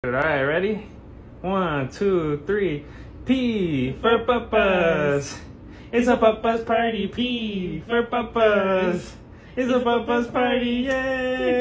All right, ready? 1, 2, 3. P for papas. It's a papas party. P for papas. It's a papas party. Yay!